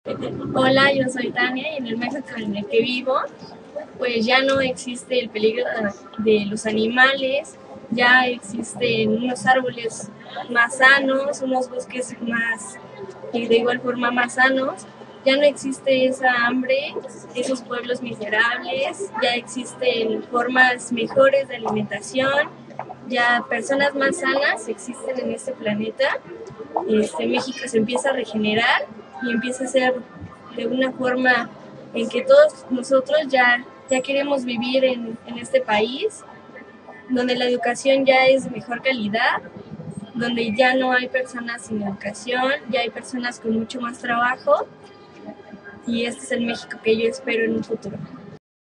Hola, yo soy Tania y en el México en el que vivo, pues ya no existe el peligro de los animales, ya existen unos árboles más sanos, unos bosques más, y de igual forma más sanos, ya no existe esa hambre, esos pueblos miserables, ya existen formas mejores de alimentación, ya personas más sanas existen en este planeta. México se empieza a regenerar y empieza a ser de una forma en que todos nosotros ya queremos vivir en este país, donde la educación ya es de mejor calidad, donde ya no hay personas sin educación, ya hay personas con mucho más trabajo, y este es el México que yo espero en un futuro.